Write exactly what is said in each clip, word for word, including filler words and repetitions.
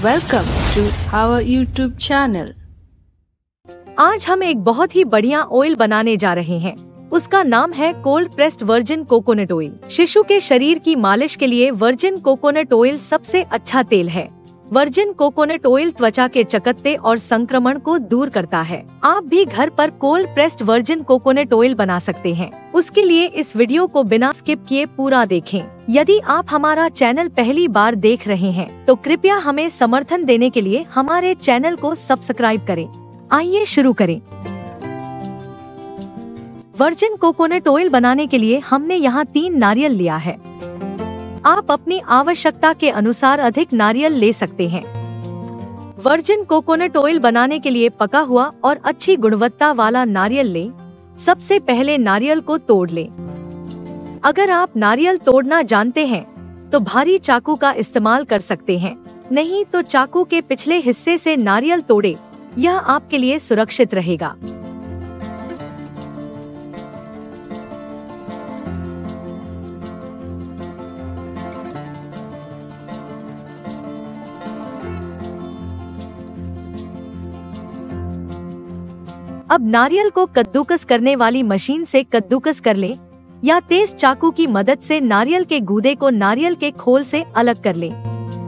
Welcome to our YouTube channel. आज हम एक बहुत ही बढ़िया ऑयल बनाने जा रहे हैं। उसका नाम है cold pressed virgin coconut oil. शिशु के शरीर की मालिश के लिए वर्जिन कोकोनट ऑयल सबसे अच्छा तेल है। वर्जिन कोकोनट ऑयल त्वचा के चकत्ते और संक्रमण को दूर करता है। आप भी घर पर cold pressed virgin coconut oil बना सकते हैं। उसके लिए इस वीडियो को बिना स्किप किए पूरा देखें। यदि आप हमारा चैनल पहली बार देख रहे हैं तो कृपया हमें समर्थन देने के लिए हमारे चैनल को सब्सक्राइब करें। आइए शुरू करें। वर्जिन कोकोनट ऑयल बनाने के लिए हमने यहाँ तीन नारियल लिया है। आप अपनी आवश्यकता के अनुसार अधिक नारियल ले सकते हैं। वर्जिन कोकोनट ऑयल बनाने के लिए पका हुआ और अच्छी गुणवत्ता वाला नारियल लें। सबसे पहले नारियल को तोड़ लें। अगर आप नारियल तोड़ना जानते हैं तो भारी चाकू का इस्तेमाल कर सकते हैं, नहीं तो चाकू के पिछले हिस्से से नारियल तोड़े, यह आपके लिए सुरक्षित रहेगा। अब नारियल को कद्दूकस करने वाली मशीन से कद्दूकस कर लें या तेज चाकू की मदद से नारियल के गूदे को नारियल के खोल से अलग कर लें।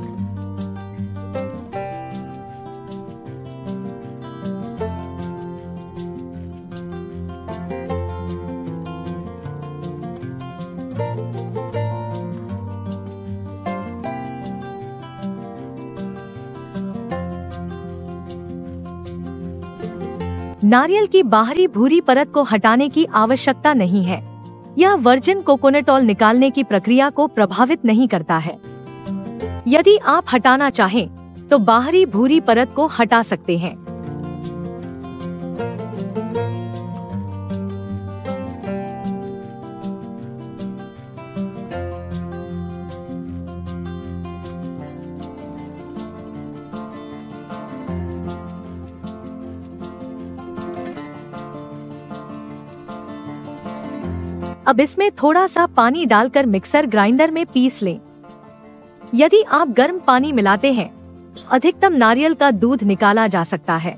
नारियल की बाहरी भूरी परत को हटाने की आवश्यकता नहीं है। यह वर्जिन कोकोनट ऑयल निकालने की प्रक्रिया को प्रभावित नहीं करता है। यदि आप हटाना चाहें तो बाहरी भूरी परत को हटा सकते हैं। अब इसमें थोड़ा सा पानी डालकर मिक्सर ग्राइंडर में पीस लें। यदि आप गर्म पानी मिलाते हैं, अधिकतम नारियल का दूध निकाला जा सकता है।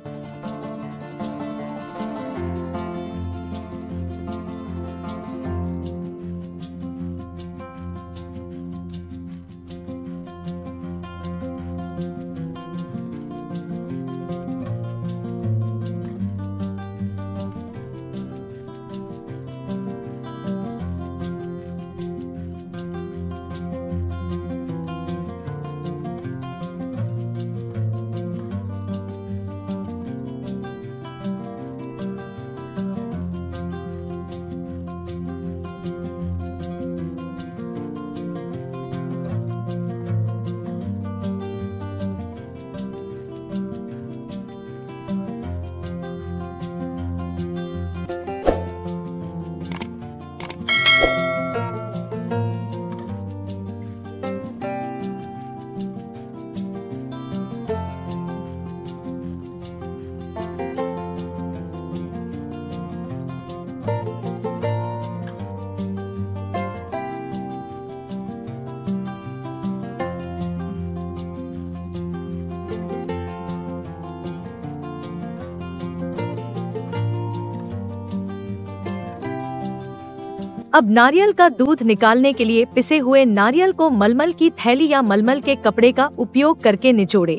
अब नारियल का दूध निकालने के लिए पिसे हुए नारियल को मलमल की थैली या मलमल के कपड़े का उपयोग करके निचोड़ें।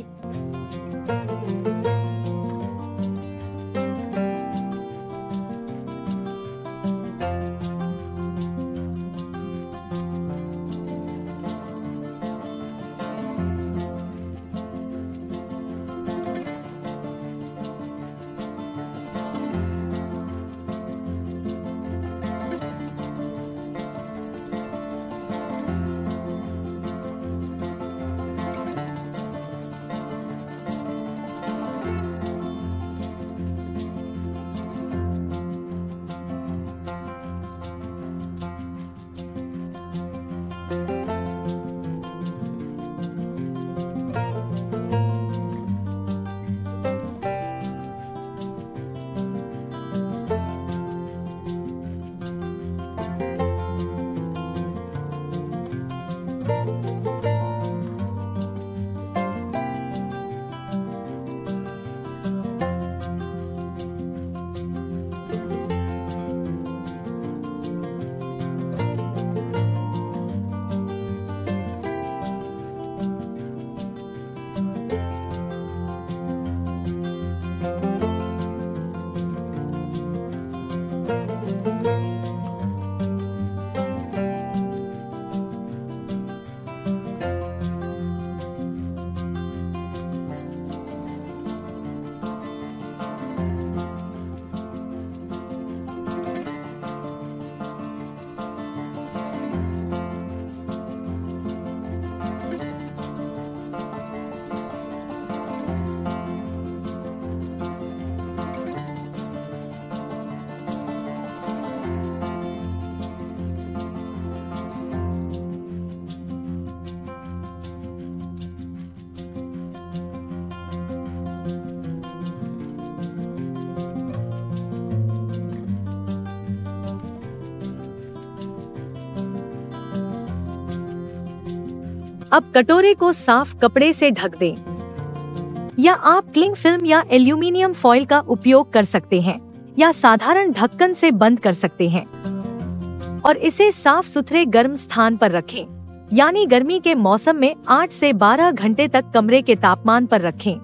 अब कटोरे को साफ कपड़े से ढक दें, या आप क्लिंग फिल्म या एल्यूमिनियम फॉइल का उपयोग कर सकते हैं, या साधारण ढक्कन से बंद कर सकते हैं और इसे साफ सुथरे गर्म स्थान पर रखें, यानी गर्मी के मौसम में आठ से बारह घंटे तक कमरे के तापमान पर रखें।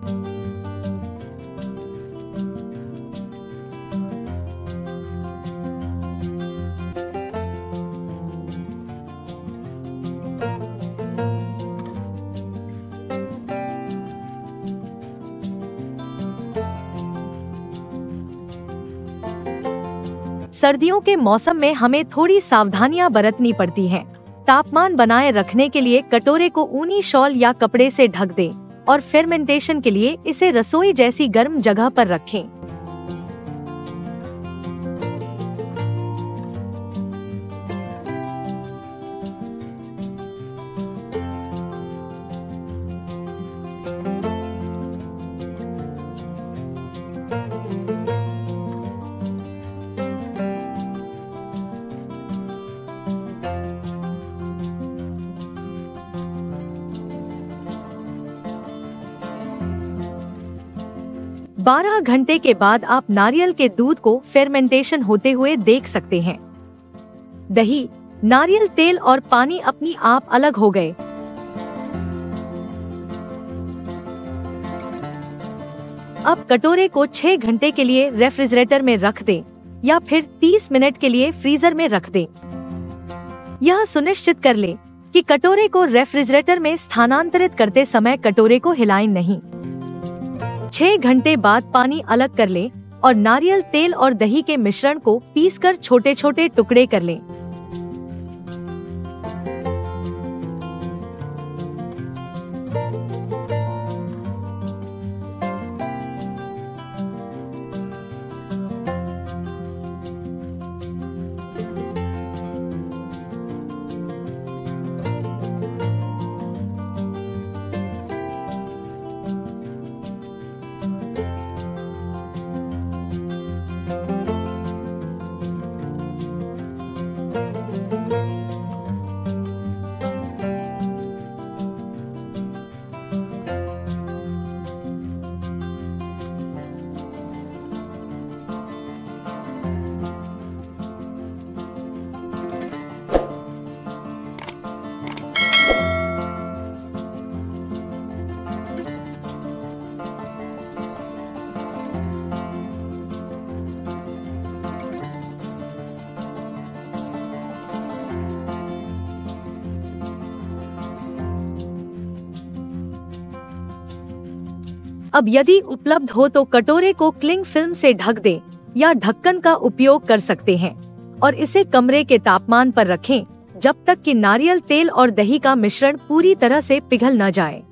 सर्दियों के मौसम में हमें थोड़ी सावधानियां बरतनी पड़ती हैं। तापमान बनाए रखने के लिए कटोरे को ऊनी शॉल या कपड़े से ढक दें और फेर्मेंटेशन के लिए इसे रसोई जैसी गर्म जगह पर रखें। बारह घंटे के बाद आप नारियल के दूध को फेर्मेंटेशन होते हुए देख सकते हैं। दही, नारियल तेल और पानी अपनी आप अलग हो गए। अब कटोरे को छह घंटे के लिए रेफ्रिजरेटर में रख दें या फिर तीस मिनट के लिए फ्रीजर में रख दें। यह सुनिश्चित कर लें कि कटोरे को रेफ्रिजरेटर में स्थानांतरित करते समय कटोरे को हिलाएं नहीं। छह घंटे बाद पानी अलग कर लें और नारियल तेल और दही के मिश्रण को पीसकर छोटे छोटे टुकड़े कर लें। अब यदि उपलब्ध हो तो कटोरे को क्लिंग फिल्म से ढक दें या ढक्कन का उपयोग कर सकते हैं और इसे कमरे के तापमान पर रखें जब तक कि नारियल तेल और दही का मिश्रण पूरी तरह से पिघल न जाए।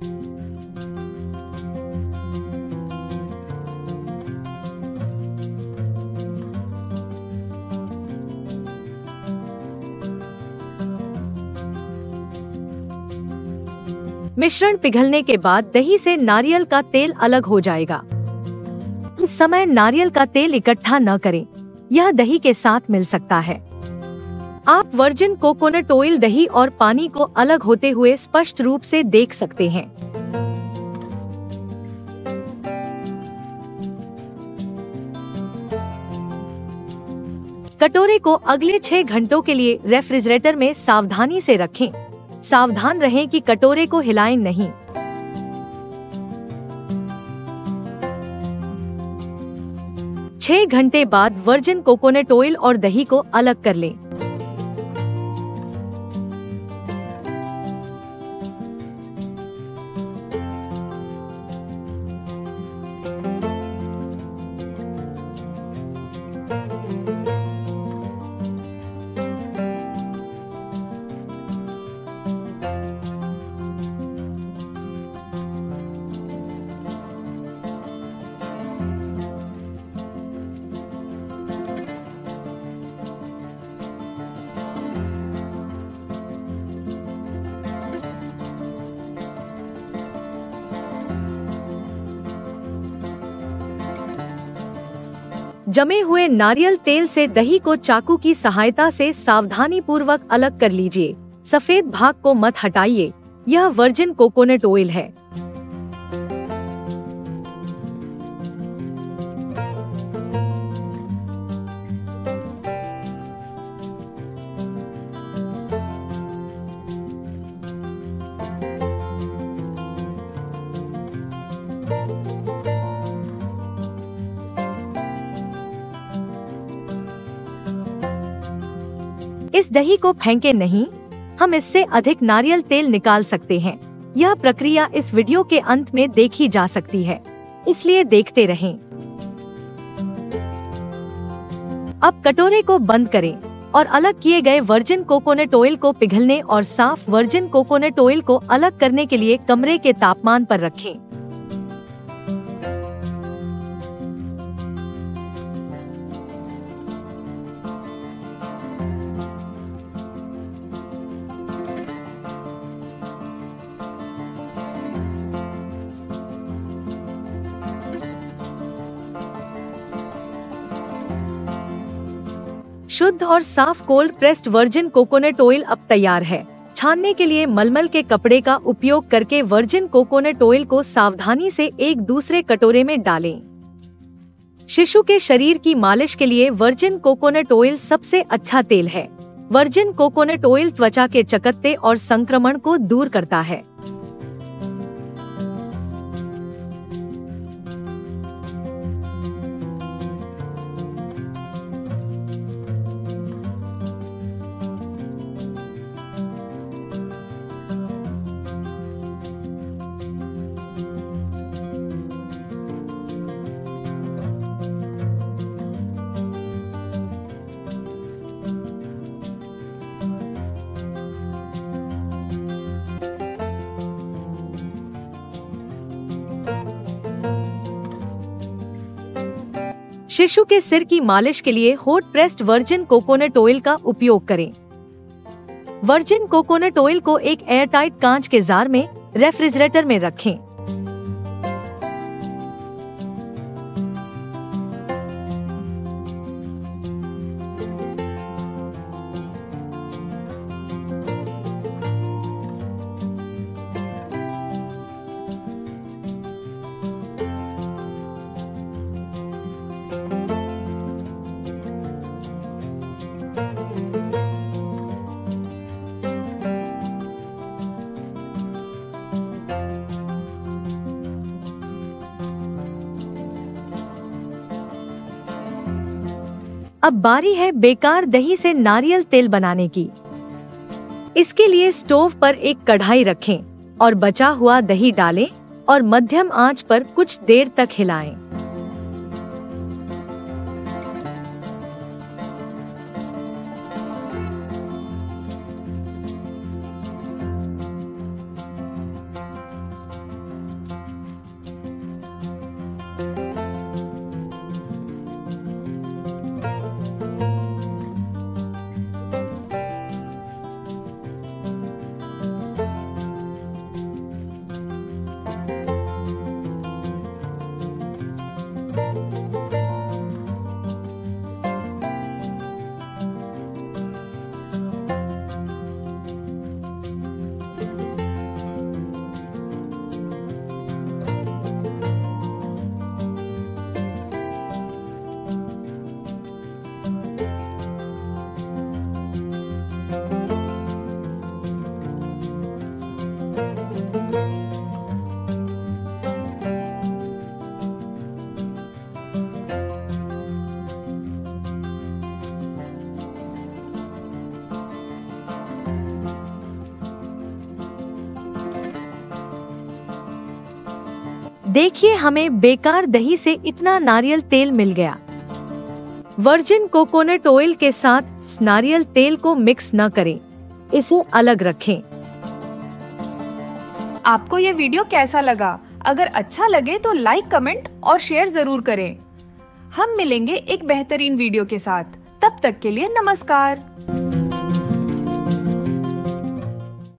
मिश्रण पिघलने के बाद दही से नारियल का तेल अलग हो जाएगा। इस समय नारियल का तेल इकट्ठा न करें, यह दही के साथ मिल सकता है। आप वर्जिन कोकोनट ऑयल दही और पानी को अलग होते हुए स्पष्ट रूप से देख सकते हैं। कटोरे को अगले छह घंटों के लिए रेफ्रिजरेटर में सावधानी से रखें। सावधान रहें कि कटोरे को हिलाएं नहीं। छह घंटे बाद वर्जिन कोकोनट ऑयल और दही को अलग कर लें। जमे हुए नारियल तेल से दही को चाकू की सहायता से सावधानी पूर्वक अलग कर लीजिए। सफेद भाग को मत हटाइए, यह वर्जिन कोकोनट ऑयल है। इस दही को फेंके नहीं, हम इससे अधिक नारियल तेल निकाल सकते हैं। यह प्रक्रिया इस वीडियो के अंत में देखी जा सकती है, इसलिए देखते रहें। अब कटोरे को बंद करें और अलग किए गए वर्जिन कोकोनट ऑयल को पिघलने और साफ वर्जिन कोकोनट ऑयल को अलग करने के लिए कमरे के तापमान पर रखें। शुद्ध और साफ cold pressed virgin coconut oil अब तैयार है। छानने के लिए मलमल के कपड़े का उपयोग करके वर्जिन कोकोनट ऑयल को सावधानी से एक दूसरे कटोरे में डालें। शिशु के शरीर की मालिश के लिए वर्जिन कोकोनट ऑयल सबसे अच्छा तेल है। वर्जिन कोकोनट ऑयल त्वचा के चकत्ते और संक्रमण को दूर करता है। शिशु के सिर की मालिश के लिए hot pressed virgin coconut oil का उपयोग करें। वर्जिन कोकोनट ऑयल को एक एयरटाइट कांच के जार में रेफ्रिजरेटर में रखें। अब बारी है बेकार दही से नारियल तेल बनाने की। इसके लिए स्टोव पर एक कढ़ाई रखें और बचा हुआ दही डालें और मध्यम आंच पर कुछ देर तक हिलाएं। देखिए, हमें बेकार दही से इतना नारियल तेल मिल गया। वर्जिन कोकोनट ऑयल के साथ नारियल तेल को मिक्स न करें, इसे अलग रखें। आपको ये वीडियो कैसा लगा? अगर अच्छा लगे तो लाइक, कमेंट और शेयर जरूर करें। हम मिलेंगे एक बेहतरीन वीडियो के साथ। तब तक के लिए नमस्कार।